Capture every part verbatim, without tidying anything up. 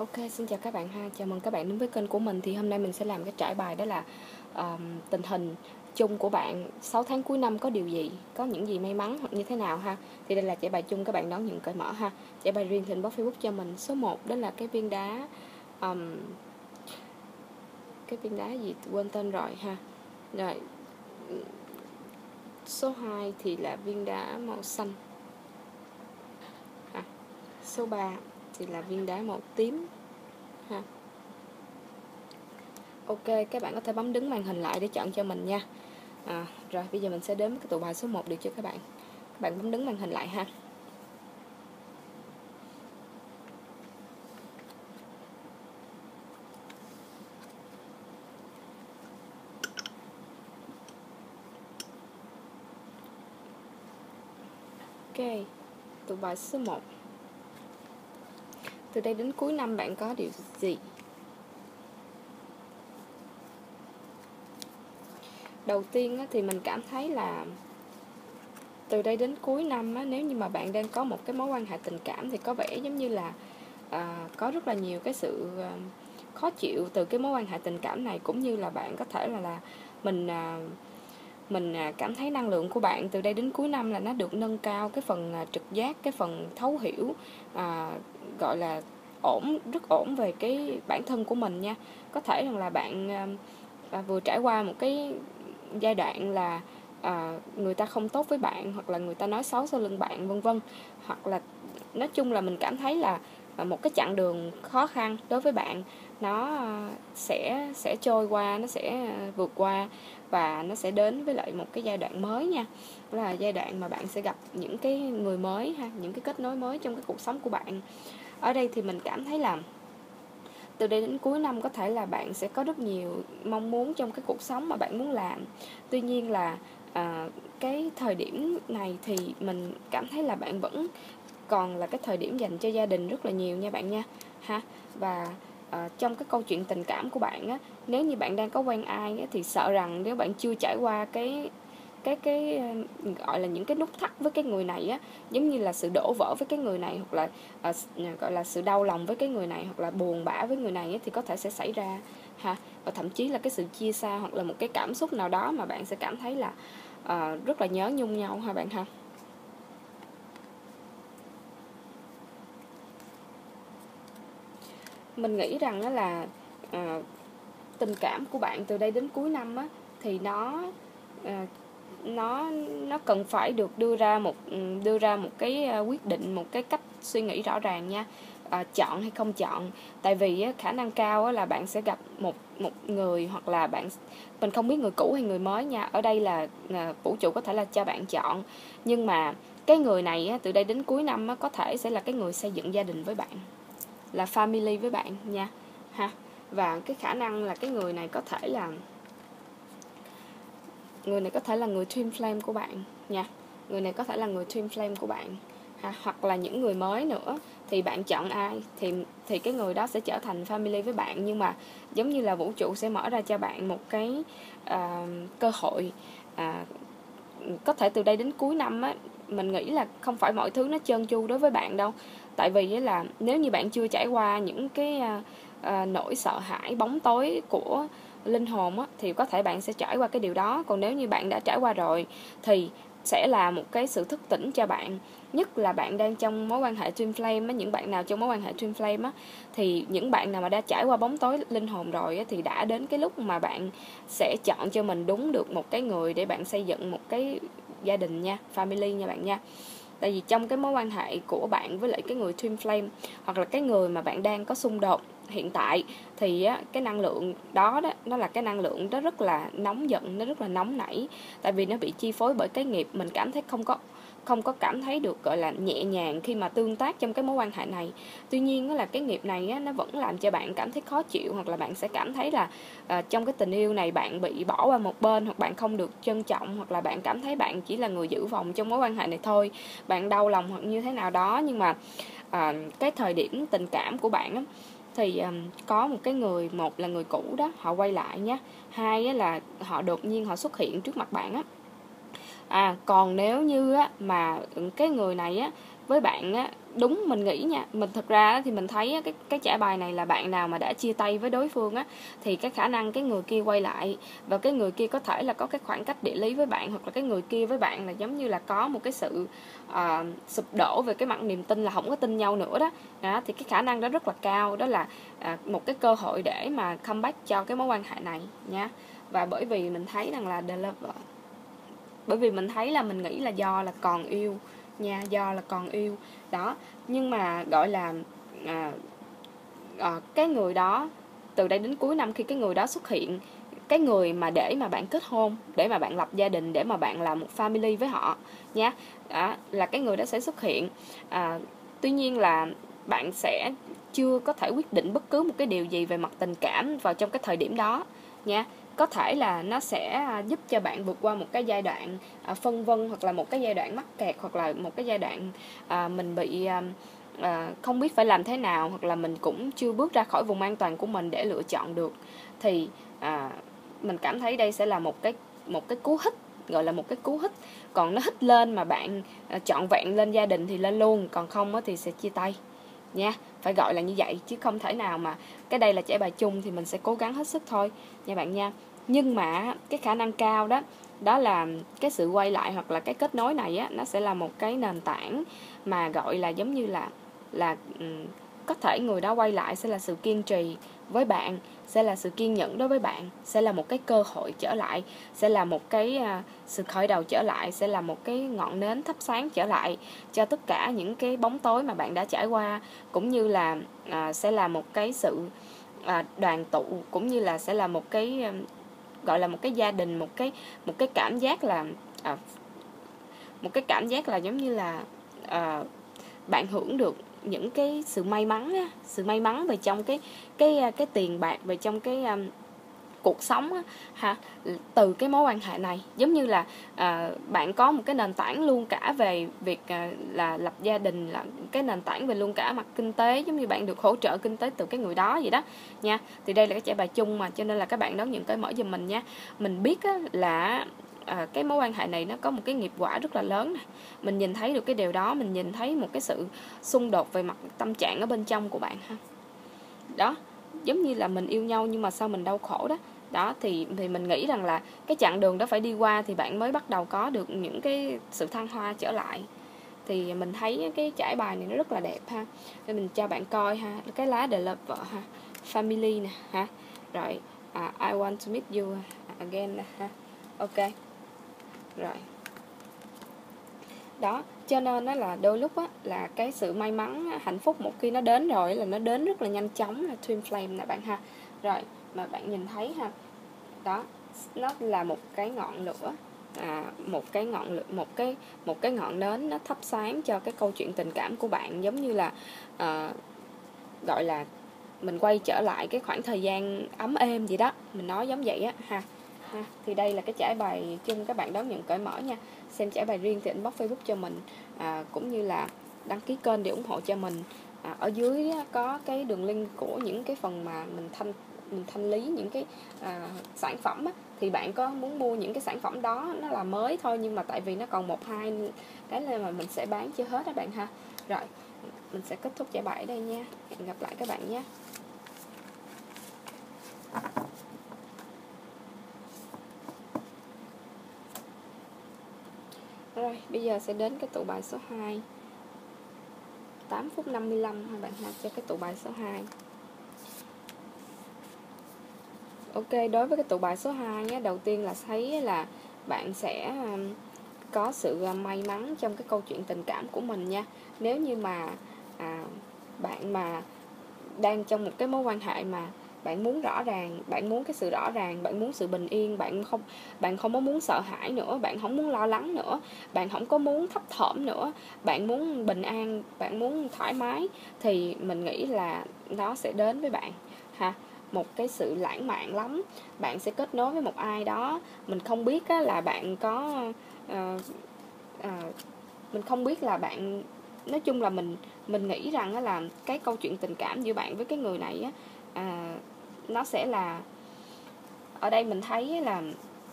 Ok, xin chào các bạn ha. Chào mừng các bạn đến với kênh của mình. Thì hôm nay mình sẽ làm cái trải bài đó là ờm, tình hình chung của bạn sáu tháng cuối năm có điều gì, có những gì may mắn hoặc như thế nào ha. Thì đây là trải bài chung, các bạn đón nhận cởi mở ha. Trải bài riêng thì inbox Facebook cho mình. Số một đó là cái viên đá ờm, cái viên đá gì quên tên rồi ha. Rồi số hai thì là viên đá màu xanh ha. Số ba thì là viên đá màu tím ha. Ok, các bạn có thể bấm đứng màn hình lại để chọn cho mình nha. À, rồi bây giờ mình sẽ đến cái tụ bài số một được chưa các bạn? Các bạn bấm đứng màn hình lại ha. Ok, tụ bài số một. Từ đây đến cuối năm bạn có điều gì? Đầu tiên thì mình cảm thấy là từ đây đến cuối năm á, nếu như mà bạn đang có một cái mối quan hệ tình cảm thì có vẻ giống như là à, có rất là nhiều cái sự à, khó chịu từ cái mối quan hệ tình cảm này, cũng như là bạn có thể là là mình à, mình à, cảm thấy năng lượng của bạn từ đây đến cuối năm là nó được nâng cao, cái phần à, trực giác, cái phần thấu hiểu, à, gọi là ổn, rất ổn về cái bản thân của mình nha. Có thể rằng là bạn à, à, vừa trải qua một cái giai đoạn là à, người ta không tốt với bạn, hoặc là người ta nói xấu sau lưng bạn, vân vân, hoặc là nói chung là mình cảm thấy là một cái chặng đường khó khăn đối với bạn nó sẽ sẽ trôi qua, nó sẽ vượt qua, và nó sẽ đến với lại một cái giai đoạn mới nha. Đó là giai đoạn mà bạn sẽ gặp những cái người mới ha, những cái kết nối mới trong cái cuộc sống của bạn. Ở đây thì mình cảm thấy là từ đây đến cuối năm có thể là bạn sẽ có rất nhiều mong muốn trong cái cuộc sống mà bạn muốn làm. Tuy nhiên là à, cái thời điểm này thì mình cảm thấy là bạn vẫn còn là cái thời điểm dành cho gia đình rất là nhiều nha bạn nha ha. Và à, trong cái câu chuyện tình cảm của bạn á, nếu như bạn đang có quen ai á, thì sợ rằng nếu bạn chưa trải qua cái cái cái gọi là những cái nút thắt với cái người này á, giống như là sự đổ vỡ với cái người này, hoặc là à, gọi là sự đau lòng với cái người này, hoặc là buồn bã với người này á, thì có thể sẽ xảy ra ha. Và thậm chí là cái sự chia xa, hoặc là một cái cảm xúc nào đó mà bạn sẽ cảm thấy là à, rất là nhớ nhung nhau ha bạn ha. Mình nghĩ rằng đó là à, tình cảm của bạn từ đây đến cuối năm á, thì nó à, nó nó cần phải được đưa ra một đưa ra một cái quyết định, một cái cách suy nghĩ rõ ràng nha. À, chọn hay không chọn. Tại vì á, khả năng cao á, là bạn sẽ gặp một một người, hoặc là bạn mình không biết người cũ hay người mới nha. Ở đây là à, vũ trụ có thể là cho bạn chọn, nhưng mà cái người này á, từ đây đến cuối năm á, có thể sẽ là cái người xây dựng gia đình với bạn, là family với bạn nha ha. Và cái khả năng là cái người này có thể là người này có thể là người twin flame của bạn nha. Người này có thể là người twin flame của bạn ha. Hoặc là những người mới nữa, thì bạn chọn ai thì thì cái người đó sẽ trở thành family với bạn. Nhưng mà giống như là vũ trụ sẽ mở ra cho bạn một cái uh, cơ hội, uh, có thể từ đây đến cuối năm á, mình nghĩ là không phải mọi thứ nó trơn tru đối với bạn đâu. Tại vì là nếu như bạn chưa trải qua những cái uh, uh, nỗi sợ hãi bóng tối của linh hồn á, thì có thể bạn sẽ trải qua cái điều đó. Còn nếu như bạn đã trải qua rồi thì sẽ là một cái sự thức tỉnh cho bạn. Nhất là bạn đang trong mối quan hệ twin flame á, những bạn nào trong mối quan hệ twin flame á, thì những bạn nào mà đã trải qua bóng tối linh hồn rồi á, thì đã đến cái lúc mà bạn sẽ chọn cho mình đúng được một cái người để bạn xây dựng một cái gia đình nha, family nha bạn nha. Tại vì trong cái mối quan hệ của bạn với lại cái người twin flame, hoặc là cái người mà bạn đang có xung đột hiện tại, thì á, cái năng lượng đó đó nó là cái năng lượng đó rất là nóng giận, nó rất là nóng nảy. Tại vì nó bị chi phối bởi cái nghiệp. Mình cảm thấy không có không có cảm thấy được gọi là nhẹ nhàng khi mà tương tác trong cái mối quan hệ này. Tuy nhiên á, là cái nghiệp này á, nó vẫn làm cho bạn cảm thấy khó chịu, hoặc là bạn sẽ cảm thấy là à, trong cái tình yêu này bạn bị bỏ qua một bên, hoặc bạn không được trân trọng, hoặc là bạn cảm thấy bạn chỉ là người giữ vòng trong mối quan hệ này thôi, bạn đau lòng hoặc như thế nào đó. Nhưng mà à, cái thời điểm tình cảm của bạn á, thì um, có một cái người, một là người cũ đó, họ quay lại nhé. Hai á, là họ đột nhiên họ xuất hiện trước mặt bạn á. À, còn nếu như á, mà cái người này á, với bạn á, đúng mình nghĩ nha, mình thực ra thì mình thấy á, cái cái trải bài này là bạn nào mà đã chia tay với đối phương á, thì cái khả năng cái người kia quay lại, và cái người kia có thể là có cái khoảng cách địa lý với bạn, hoặc là cái người kia với bạn là giống như là có một cái sự uh, sụp đổ về cái mặt niềm tin, là không có tin nhau nữa đó. Đó thì cái khả năng đó rất là cao, đó là uh, một cái cơ hội để mà comeback cho cái mối quan hệ này nha. Và bởi vì mình thấy rằng là The Lover, bởi vì mình thấy là mình nghĩ là do là còn yêu nha, do là còn yêu đó. Nhưng mà gọi là à, à, cái người đó từ đây đến cuối năm, khi cái người đó xuất hiện, cái người mà để mà bạn kết hôn, để mà bạn lập gia đình, để mà bạn làm một family với họ nha, đó, là cái người đó sẽ xuất hiện. à, tuy nhiên là bạn sẽ chưa có thể quyết định bất cứ một cái điều gì về mặt tình cảm vào trong cái thời điểm đó nha. Có thể là nó sẽ giúp cho bạn vượt qua một cái giai đoạn à, phân vân, hoặc là một cái giai đoạn mắc kẹt, hoặc là một cái giai đoạn à, mình bị à, à, không biết phải làm thế nào, hoặc là mình cũng chưa bước ra khỏi vùng an toàn của mình để lựa chọn được. Thì à, mình cảm thấy đây sẽ là một cái một cái cú hích, gọi là một cái cú hích. Còn nó hích lên mà bạn à, trọn vẹn lên gia đình thì lên luôn, còn không thì sẽ chia tay nha. Phải gọi là như vậy, chứ không thể nào mà cái đây là trải bài chung thì mình sẽ cố gắng hết sức thôi nha bạn nha. Nhưng mà cái khả năng cao đó, đó là cái sự quay lại hoặc là cái kết nối này á, nó sẽ là một cái nền tảng mà gọi là giống như là là um, có thể người đó quay lại sẽ là sự kiên trì với bạn, sẽ là sự kiên nhẫn đối với bạn, sẽ là một cái cơ hội trở lại, sẽ là một cái uh, sự khởi đầu trở lại, sẽ là một cái ngọn nến thắp sáng trở lại cho tất cả những cái bóng tối mà bạn đã trải qua, cũng như là uh, sẽ là một cái sự uh, đoàn tụ, cũng như là sẽ là một cái uh, gọi là một cái gia đình, một cái một cái cảm giác là uh, một cái cảm giác là giống như là uh, bạn hưởng được những cái sự may mắn á, sự may mắn về trong cái cái cái tiền bạc, về trong cái um, cuộc sống á, ha, từ cái mối quan hệ này. Giống như là à, bạn có một cái nền tảng luôn cả về việc à, là lập gia đình, là cái nền tảng về luôn cả mặt kinh tế, giống như bạn được hỗ trợ kinh tế từ cái người đó vậy đó nha. Thì đây là cái trải bài chung mà, cho nên là các bạn đón nhận cởi mở giùm mình nha. Mình biết á, là à, cái mối quan hệ này nó có một cái nghiệp quả rất là lớn này. Mình nhìn thấy được cái điều đó, mình nhìn thấy một cái sự xung đột về mặt tâm trạng ở bên trong của bạn ha. Đó, giống như là mình yêu nhau nhưng mà sao mình đau khổ đó. Đó thì thì mình nghĩ rằng là cái chặng đường đó phải đi qua thì bạn mới bắt đầu có được những cái sự thăng hoa trở lại. Thì mình thấy cái trải bài này nó rất là đẹp ha. Để mình cho bạn coi ha, cái lá The Lover ha, family nè ha. Rồi à, I want to meet you again nè ha. Ok. Rồi. Đó, cho nên đó là đôi lúc á, là cái sự may mắn, hạnh phúc một khi nó đến rồi là nó đến rất là nhanh chóng, là Twin Flame nè bạn ha. Rồi, mà bạn nhìn thấy ha. Đó, nó là một cái ngọn lửa, à, một cái ngọn lửa, một cái một cái ngọn nến nó thắp sáng cho cái câu chuyện tình cảm của bạn, giống như là à, gọi là mình quay trở lại cái khoảng thời gian ấm êm gì đó, mình nói giống vậy á ha. ha. Thì đây là cái trải bài chung, các bạn đón nhận cởi mở nha. Xem trải bài riêng thì inbox Facebook cho mình, à, cũng như là đăng ký kênh để ủng hộ cho mình. À, ở dưới có cái đường link của những cái phần mà mình thanh mình thanh lý những cái à, sản phẩm á, thì bạn có muốn mua những cái sản phẩm đó, nó là mới thôi, nhưng mà tại vì nó còn một hai cái nên mà mình sẽ bán chưa hết đó bạn ha. Rồi mình sẽ kết thúc trải bài ở đây nha. Hẹn gặp lại các bạn nhé. Rồi bây giờ sẽ đến cái tụ bài số hai, tám phút năm mươi lăm ha bạn ha, cho cái tụ bài số hai. Ok, đối với cái tụ bài số hai á, đầu tiên là thấy là bạn sẽ có sự may mắn trong cái câu chuyện tình cảm của mình nha. Nếu như mà à, bạn mà đang trong một cái mối quan hệ mà bạn muốn rõ ràng, bạn muốn cái sự rõ ràng, bạn muốn sự bình yên, bạn không bạn không có muốn sợ hãi nữa, bạn không muốn lo lắng nữa, bạn không có muốn thấp thỏm nữa, bạn muốn bình an, bạn muốn thoải mái, thì mình nghĩ là nó sẽ đến với bạn ha. Một cái sự lãng mạn lắm, bạn sẽ kết nối với một ai đó, mình không biết á, là bạn có uh, uh, mình không biết là bạn, nói chung là mình mình nghĩ rằng á, là cái câu chuyện tình cảm giữa bạn với cái người này á, à, nó sẽ là, ở đây mình thấy là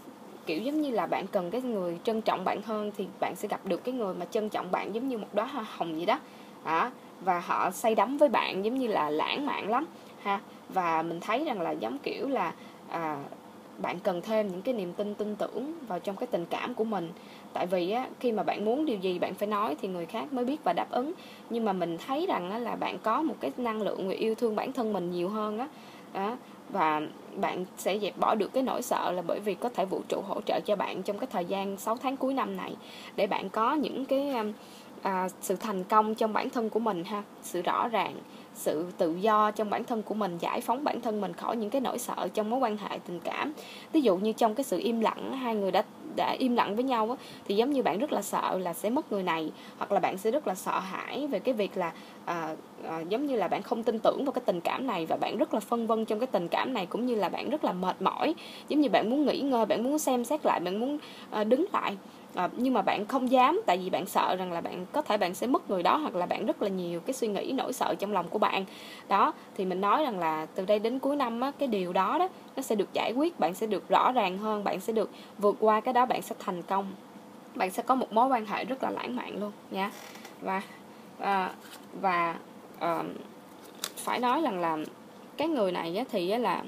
kiểu giống như là bạn cần cái người trân trọng bạn hơn thì bạn sẽ gặp được cái người mà trân trọng bạn giống như một đóa hoa hồng vậy đó. Đó, và họ say đắm với bạn giống như là lãng mạn lắm ha. Và mình thấy rằng là giống kiểu là à, bạn cần thêm những cái niềm tin tin tưởng vào trong cái tình cảm của mình. Tại vì á, khi mà bạn muốn điều gì bạn phải nói thì người khác mới biết và đáp ứng. Nhưng mà mình thấy rằng á, là bạn có một cái năng lượng về yêu thương bản thân mình nhiều hơn á. Đó. Và bạn sẽ dẹp bỏ được cái nỗi sợ là bởi vì có thể vũ trụ hỗ trợ cho bạn trong cái thời gian sáu tháng cuối năm này để bạn có những cái à, sự thành công trong bản thân của mình ha, sự rõ ràng, sự tự do trong bản thân của mình, giải phóng bản thân mình khỏi những cái nỗi sợ trong mối quan hệ tình cảm. Ví dụ như trong cái sự im lặng, hai người đã đã im lặng với nhau á, thì giống như bạn rất là sợ là sẽ mất người này, hoặc là bạn sẽ rất là sợ hãi về cái việc là à, à, giống như là bạn không tin tưởng vào cái tình cảm này, và bạn rất là phân vân trong cái tình cảm này, cũng như là bạn rất là mệt mỏi, giống như bạn muốn nghỉ ngơi, bạn muốn xem xét lại, bạn muốn à, đứng lại. À, nhưng mà bạn không dám, tại vì bạn sợ rằng là bạn có thể bạn sẽ mất người đó, hoặc là bạn rất là nhiều cái suy nghĩ nỗi sợ trong lòng của bạn. Đó, thì mình nói rằng là từ đây đến cuối năm á, cái điều đó đó nó sẽ được giải quyết, bạn sẽ được rõ ràng hơn, bạn sẽ được vượt qua cái đó, bạn sẽ thành công, bạn sẽ có một mối quan hệ rất là lãng mạn luôn nha. Và à, và à, phải nói rằng là cái người này á, thì á, là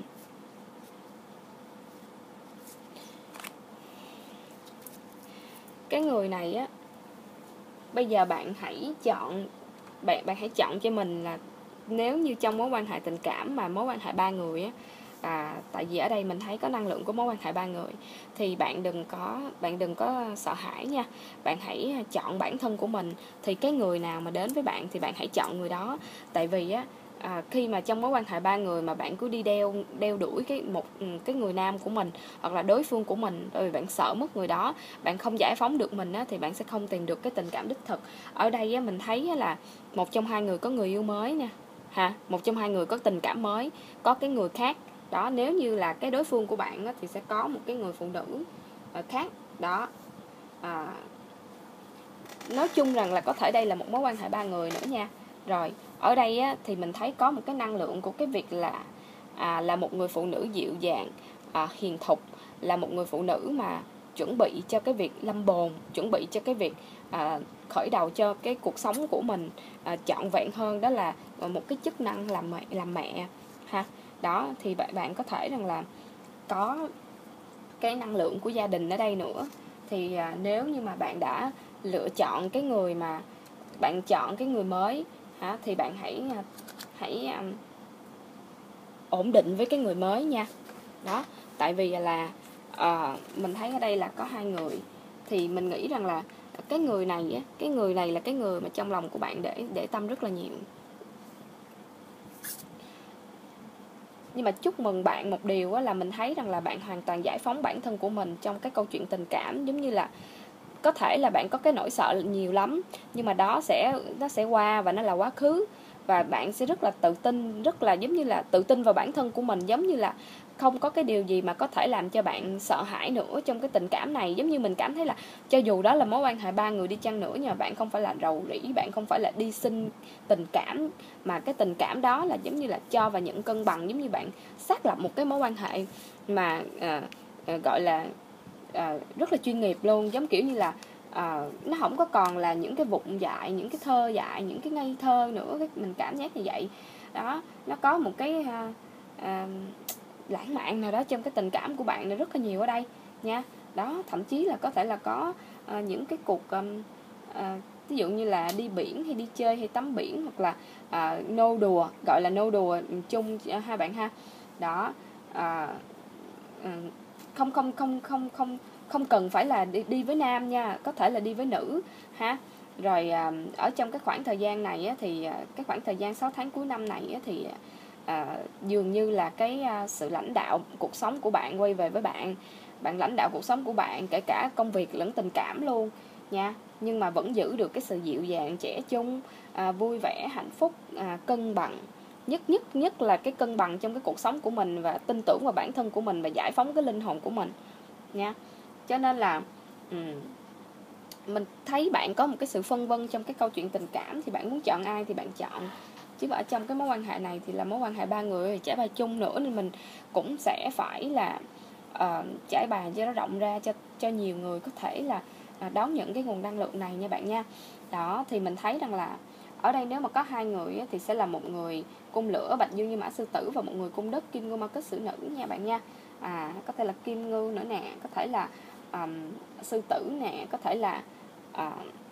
cái người này á, bây giờ bạn hãy chọn bạn bạn hãy chọn cho mình là nếu như trong mối quan hệ tình cảm mà mối quan hệ ba người á, à, tại vì ở đây mình thấy có năng lượng của mối quan hệ ba người, thì bạn đừng có bạn đừng có sợ hãi nha. Bạn hãy chọn bản thân của mình, thì cái người nào mà đến với bạn thì bạn hãy chọn người đó. Tại vì á, à, khi mà trong mối quan hệ ba người mà bạn cứ đi đeo đeo đuổi cái một cái người nam của mình hoặc là đối phương của mình, rồi bạn sợ mất người đó, bạn không giải phóng được mình á, thì bạn sẽ không tìm được cái tình cảm đích thực. Ở đây á, mình thấy á, là một trong hai người có người yêu mới nha, ha, một trong hai người có tình cảm mới, có cái người khác đó. Nếu như là cái đối phương của bạn á, thì sẽ có một cái người phụ nữ khác đó. À, nói chung rằng là có thể đây là một mối quan hệ ba người nữa nha. Rồi ở đây á, thì mình thấy có một cái năng lượng của cái việc là à, là một người phụ nữ dịu dàng, à, hiền thục, là một người phụ nữ mà chuẩn bị cho cái việc lâm bồn, chuẩn bị cho cái việc à, khởi đầu cho cái cuộc sống của mình à, trọn vẹn hơn, đó là một cái chức năng làm mẹ, làm mẹ ha. Đó, thì bạn bạn có thể rằng là có cái năng lượng của gia đình ở đây nữa. Thì à, nếu như mà bạn đã lựa chọn cái người mà bạn chọn cái người mới hả, thì bạn hãy hãy um, ổn định với cái người mới nha. Đó, tại vì là uh, mình thấy ở đây là có hai người, thì mình nghĩ rằng là cái người này á, cái người này là cái người mà trong lòng của bạn để để tâm rất là nhiều. Nhưng mà chúc mừng bạn một điều á, là mình thấy rằng là bạn hoàn toàn giải phóng bản thân của mình trong cái câu chuyện tình cảm. Giống như là có thể là bạn có cái nỗi sợ nhiều lắm, nhưng mà đó sẽ nó sẽ qua và nó là quá khứ, và bạn sẽ rất là tự tin, rất là giống như là tự tin vào bản thân của mình, giống như là không có cái điều gì mà có thể làm cho bạn sợ hãi nữa trong cái tình cảm này. Giống như mình cảm thấy là cho dù đó là mối quan hệ ba người đi chăng nữa, nhưng mà bạn không phải là rầu rĩ, bạn không phải là đi xin tình cảm, mà cái tình cảm đó là giống như là cho và nhận cân bằng, giống như bạn xác lập một cái mối quan hệ mà à, à, gọi là à, rất là chuyên nghiệp luôn. Giống kiểu như là à, nó không có còn là những cái vụng dại, những cái thơ dại, những cái ngây thơ nữa. Mình cảm giác như vậy đó. Nó có một cái à, à, lãng mạn nào đó trong cái tình cảm của bạn này rất là nhiều ở đây nha. Đó, thậm chí là có thể là có à, những cái cuộc um, à, ví dụ như là đi biển hay đi chơi hay tắm biển, hoặc là à, nô đùa, gọi là nô đùa chung hai bạn ha. Đó, à, không không không không không không cần phải là đi, đi với nam nha, có thể là đi với nữ ha. Rồi à, ở trong cái khoảng thời gian này á, thì à, cái khoảng thời gian sáu tháng cuối năm này á, thì à, dường như là cái à, sự lãnh đạo cuộc sống của bạn quay về với bạn. Bạn lãnh đạo cuộc sống của bạn, kể cả công việc lẫn tình cảm luôn nha. Nhưng mà vẫn giữ được cái sự dịu dàng, trẻ trung, à, vui vẻ, hạnh phúc, à, cân bằng. Nhất nhất nhất là cái cân bằng trong cái cuộc sống của mình, và tin tưởng vào bản thân của mình, và giải phóng cái linh hồn của mình nha. Cho nên là um, mình thấy bạn có một cái sự phân vân trong cái câu chuyện tình cảm, thì bạn muốn chọn ai thì bạn chọn. Chứ ở trong cái mối quan hệ này thì là mối quan hệ ba người, trẻ ba chung nữa, nên mình cũng sẽ phải là uh, trải bài cho nó rộng ra, cho cho nhiều người có thể là uh, đón nhận cái nguồn năng lượng này nha bạn nha. Đó, thì mình thấy rằng là ở đây nếu mà có hai người á, thì sẽ là một người cung lửa Bạch Dương Như Mã Sư Tử và một người cung đất Kim Ngưu Ma Kết Sử Nữ nha bạn nha. À, có thể là Kim Ngưu nữa nè, có thể là um, Sư Tử nè, có thể là uh,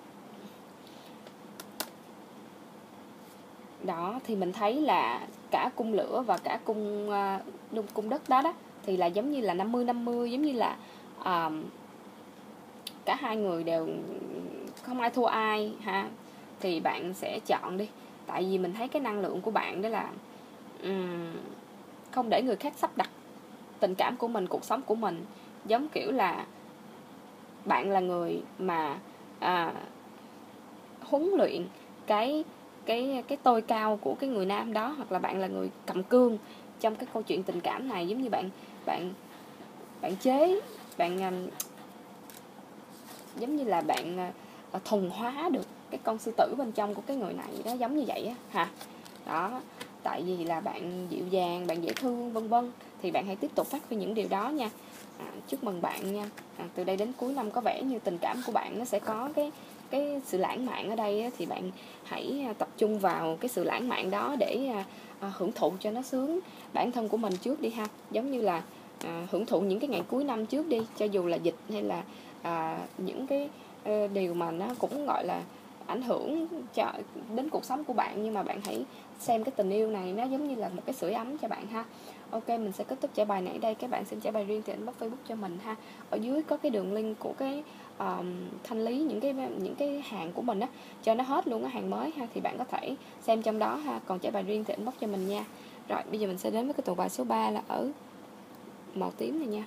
đó, thì mình thấy là cả cung lửa và cả cung uh, cung đất đó đó thì là giống như là năm mươi năm mươi, giống như là um, cả hai người đều không ai thua ai ha. Thì bạn sẽ chọn đi, tại vì mình thấy cái năng lượng của bạn đó là um, không để người khác sắp đặt tình cảm của mình, cuộc sống của mình, giống kiểu là bạn là người mà à, huấn luyện cái cái cái tôi cao của cái người nam đó, hoặc là bạn là người cầm cương trong cái câu chuyện tình cảm này, giống như bạn bạn bạn chế bạn um, giống như là bạn uh, thuần hóa được cái con sư tử bên trong của cái người này đó, giống như vậy á hả. Đó, tại vì là bạn dịu dàng, bạn dễ thương vân vân, thì bạn hãy tiếp tục phát huy những điều đó nha. À, chúc mừng bạn nha. À, từ đây đến cuối năm có vẻ như tình cảm của bạn nó sẽ có cái cái sự lãng mạn ở đây á, thì bạn hãy tập trung vào cái sự lãng mạn đó để à, hưởng thụ cho nó sướng bản thân của mình trước đi ha. Giống như là à, hưởng thụ những cái ngày cuối năm trước đi, cho dù là dịch hay là à, những cái à, điều mà nó cũng gọi là ảnh hưởng cho, đến cuộc sống của bạn, nhưng mà bạn hãy xem cái tình yêu này nó giống như là một cái sưởi ấm cho bạn ha. Ok, mình sẽ kết thúc trải bài này ở đây. Các bạn xin trải bài riêng thì inbox Facebook cho mình ha. Ở dưới có cái đường link của cái um, thanh lý những cái những cái hàng của mình á, cho nó hết luôn cái hàng mới ha, thì bạn có thể xem trong đó ha. Còn trải bài riêng thì inbox cho mình nha. Rồi bây giờ mình sẽ đến với cái tụ bài số ba là ở màu tím này nha.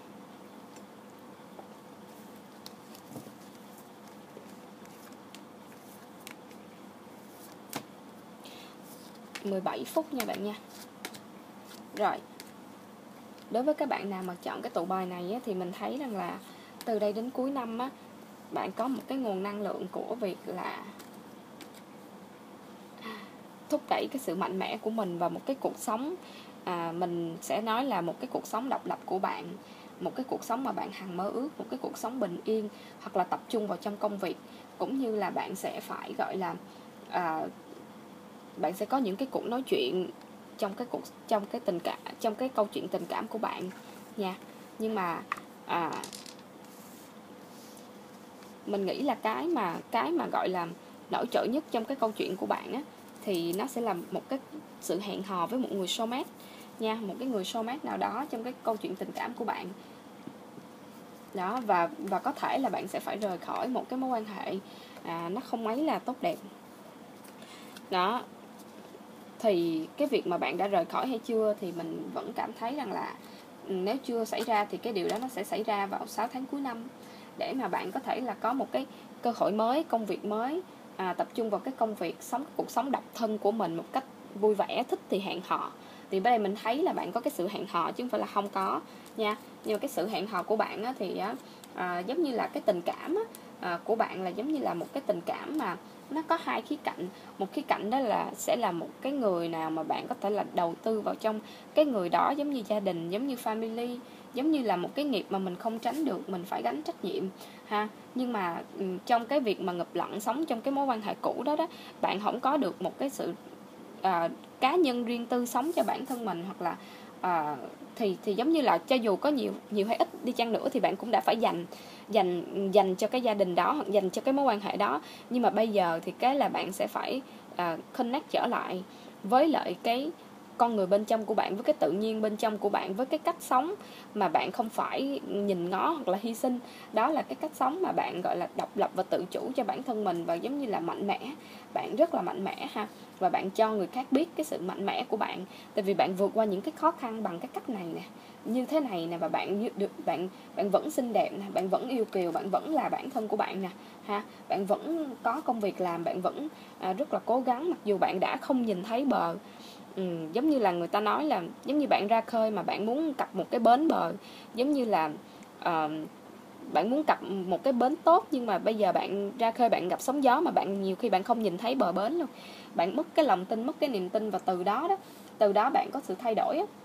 mười bảy phút nha bạn nha. Rồi, đối với các bạn nào mà chọn cái tụ bài này á, thì mình thấy rằng là từ đây đến cuối năm á, bạn có một cái nguồn năng lượng của việc là thúc đẩy cái sự mạnh mẽ của mình vào một cái cuộc sống, à, mình sẽ nói là một cái cuộc sống độc lập của bạn, một cái cuộc sống mà bạn hằng mơ ước, một cái cuộc sống bình yên, hoặc là tập trung vào trong công việc, cũng như là bạn sẽ phải gọi là à, bạn sẽ có những cái cuộc nói chuyện trong cái cuộc trong cái tình cảm trong cái câu chuyện tình cảm của bạn nha. Nhưng mà à, mình nghĩ là cái mà cái mà gọi là nổi trội nhất trong cái câu chuyện của bạn á, thì nó sẽ là một cái sự hẹn hò với một người soulmate nha, một cái người soulmate nào đó trong cái câu chuyện tình cảm của bạn đó. Và và có thể là bạn sẽ phải rời khỏi một cái mối quan hệ à, nó không mấy là tốt đẹp đó. Thì cái việc mà bạn đã rời khỏi hay chưa thì mình vẫn cảm thấy rằng là nếu chưa xảy ra thì cái điều đó nó sẽ xảy ra vào sáu tháng cuối năm, để mà bạn có thể là có một cái cơ hội mới, công việc mới, à, tập trung vào cái công việc, sống cuộc sống độc thân của mình một cách vui vẻ, thích thì hẹn hò. Thì bây giờ mình thấy là bạn có cái sự hẹn hò chứ không phải là không có nha. Nhưng mà cái sự hẹn hò của bạn á, thì á, à, giống như là cái tình cảm á, à, của bạn là giống như là một cái tình cảm mà nó có hai khía cạnh. Một khía cạnh đó là sẽ là một cái người nào mà bạn có thể là đầu tư vào trong cái người đó, giống như gia đình, giống như family, giống như là một cái nghiệp mà mình không tránh được, mình phải gánh trách nhiệm ha. Nhưng mà trong cái việc mà ngập lặng sống trong cái mối quan hệ cũ đó đó, bạn không có được một cái sự à, cá nhân riêng tư sống cho bản thân mình, hoặc là à, thì thì giống như là cho dù có nhiều nhiều hay ít đi chăng nữa thì bạn cũng đã phải dành dành dành cho cái gia đình đó, hoặc dành cho cái mối quan hệ đó. Nhưng mà bây giờ thì cái là bạn sẽ phải à, connect trở lại với lại cái con người bên trong của bạn, với cái tự nhiên bên trong của bạn, với cái cách sống mà bạn không phải nhìn ngó hoặc là hy sinh. Đó là cái cách sống mà bạn gọi là độc lập và tự chủ cho bản thân mình, và giống như là mạnh mẽ. Bạn rất là mạnh mẽ ha, và bạn cho người khác biết cái sự mạnh mẽ của bạn, tại vì bạn vượt qua những cái khó khăn bằng cái cách này nè, như thế này nè, và bạn được bạn bạn vẫn xinh đẹp nè, bạn vẫn yêu kiều, bạn vẫn là bản thân của bạn nè ha, bạn vẫn có công việc làm, bạn vẫn à, rất là cố gắng mặc dù bạn đã không nhìn thấy bờ. Ừ, giống như là người ta nói là giống như bạn ra khơi mà bạn muốn cập một cái bến bờ, giống như là uh, bạn muốn cập một cái bến tốt, nhưng mà bây giờ bạn ra khơi bạn gặp sóng gió mà bạn nhiều khi bạn không nhìn thấy bờ bến luôn. Bạn mất cái lòng tin, mất cái niềm tin, và từ đó đó từ đó bạn có sự thay đổi á.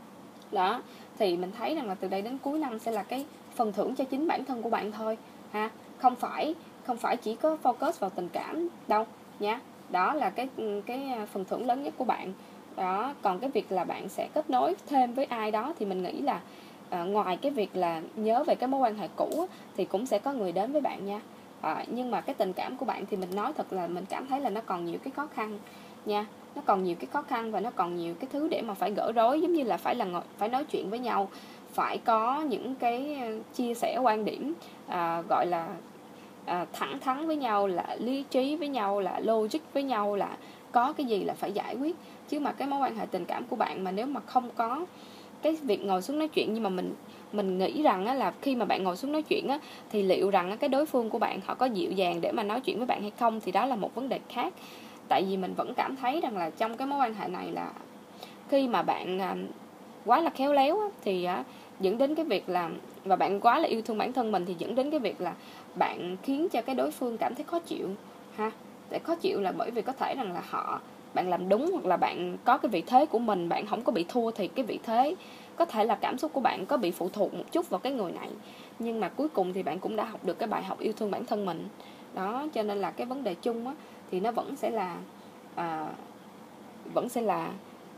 Đó, thì mình thấy rằng là từ đây đến cuối năm sẽ là cái phần thưởng cho chính bản thân của bạn thôi ha. Không phải không phải chỉ có focus vào tình cảm đâu nha. Đó là cái cái phần thưởng lớn nhất của bạn. Đó, còn cái việc là bạn sẽ kết nối thêm với ai đó thì mình nghĩ là à, ngoài cái việc là nhớ về cái mối quan hệ cũ thì cũng sẽ có người đến với bạn nha. À, nhưng mà cái tình cảm của bạn thì mình nói thật là mình cảm thấy là nó còn nhiều cái khó khăn nha. Nó còn nhiều cái khó khăn và nó còn nhiều cái thứ để mà phải gỡ rối, giống như là phải là ngồi, phải nói chuyện với nhau, phải có những cái chia sẻ quan điểm à, gọi là à, thẳng thắn với nhau, là lý trí với nhau, là logic với nhau, là có cái gì là phải giải quyết. Chứ mà cái mối quan hệ tình cảm của bạn mà nếu mà không có cái việc ngồi xuống nói chuyện, nhưng mà mình mình nghĩ rằng á, là khi mà bạn ngồi xuống nói chuyện á, thì liệu rằng á, cái đối phương của bạn họ có dịu dàng để mà nói chuyện với bạn hay không thì đó là một vấn đề khác. Tại vì mình vẫn cảm thấy rằng là trong cái mối quan hệ này là khi mà bạn à, quá là khéo léo á, thì à, dẫn đến cái việc là, và bạn quá là yêu thương bản thân mình thì dẫn đến cái việc là bạn khiến cho cái đối phương cảm thấy khó chịu ha. Để khó chịu là bởi vì có thể rằng là họ bạn làm đúng, hoặc là bạn có cái vị thế của mình, bạn không có bị thua thì cái vị thế, có thể là cảm xúc của bạn có bị phụ thuộc một chút vào cái người này, nhưng mà cuối cùng thì bạn cũng đã học được cái bài học yêu thương bản thân mình. Đó, cho nên là cái vấn đề chung á, thì nó vẫn sẽ là à, vẫn sẽ là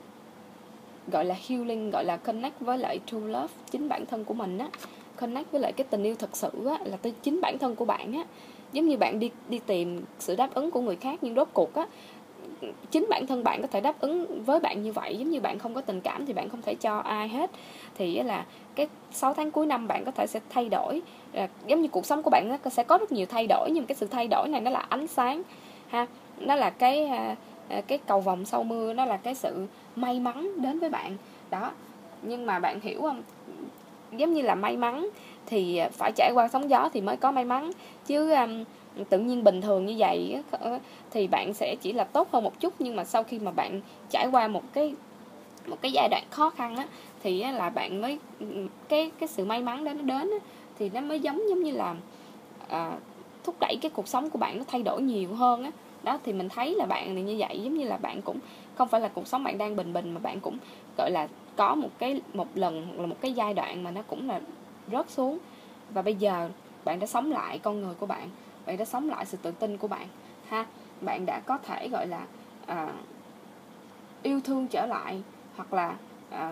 gọi là healing, gọi là connect với lại true love, chính bản thân của mình á, connect với lại cái tình yêu thật sự á, là tới chính bản thân của bạn á. Giống như bạn đi đi tìm sự đáp ứng của người khác, nhưng rốt cuộc á, chính bản thân bạn có thể đáp ứng với bạn như vậy. Giống như bạn không có tình cảm thì bạn không thể cho ai hết, thì là cái sáu tháng cuối năm bạn có thể sẽ thay đổi. À, giống như cuộc sống của bạn nó sẽ có rất nhiều thay đổi, nhưng cái sự thay đổi này nó là ánh sáng ha, nó là cái cái cầu vồng sau mưa, nó là cái sự may mắn đến với bạn đó. Nhưng mà bạn hiểu không, giống như là may mắn thì phải trải qua sóng gió thì mới có may mắn, chứ um, tự nhiên bình thường như vậy thì bạn sẽ chỉ là tốt hơn một chút, nhưng mà sau khi mà bạn trải qua một cái một cái giai đoạn khó khăn á, thì là bạn mới cái cái sự may mắn đó nó đến á, thì nó mới giống giống như là à, thúc đẩy cái cuộc sống của bạn nó thay đổi nhiều hơn á. Đó, thì mình thấy là bạn này như vậy, giống như là bạn cũng không phải là cuộc sống bạn đang bình bình, mà bạn cũng gọi là có một cái một lần hoặc là một cái giai đoạn mà nó cũng là rớt xuống, và bây giờ bạn đã sống lại con người của bạn, bạn đã sống lại sự tự tin của bạn ha. Bạn đã có thể gọi là à, yêu thương trở lại, hoặc là à,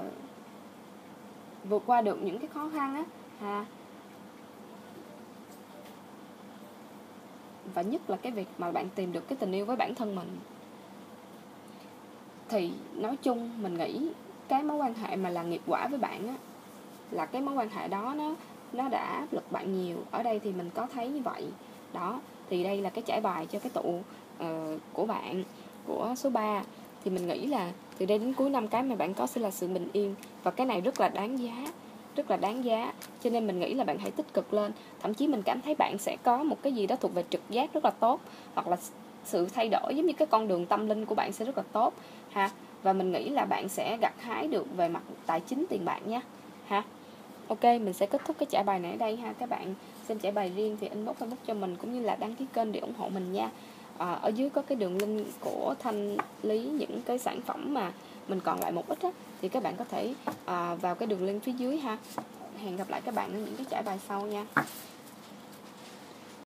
vượt qua được những cái khó khăn á ha. Và nhất là cái việc mà bạn tìm được cái tình yêu với bản thân mình. Thì nói chung mình nghĩ cái mối quan hệ mà là nghiệp quả với bạn á, là cái mối quan hệ đó nó nó đã áp lực bạn nhiều. Ở đây thì mình có thấy như vậy. Đó, thì đây là cái trải bài cho cái tụ uh, của bạn, của số ba. Thì mình nghĩ là từ đây đến cuối năm cái mà bạn có sẽ là sự bình yên, và cái này rất là đáng giá, rất là đáng giá. Cho nên mình nghĩ là bạn hãy tích cực lên. Thậm chí mình cảm thấy bạn sẽ có một cái gì đó thuộc về trực giác rất là tốt, hoặc là sự thay đổi, giống như cái con đường tâm linh của bạn sẽ rất là tốt ha. Và mình nghĩ là bạn sẽ gặt hái được về mặt tài chính, tiền bạc nha ha. Ok, mình sẽ kết thúc cái trải bài này ở đây ha. Các bạn xem trải bài riêng thì inbox Facebook cho mình, cũng như là đăng ký kênh để ủng hộ mình nha. À, ở dưới có cái đường link của thanh lý những cái sản phẩm mà mình còn lại một ít á, thì các bạn có thể à, vào cái đường link phía dưới ha. Hẹn gặp lại các bạn ở những cái trải bài sau nha.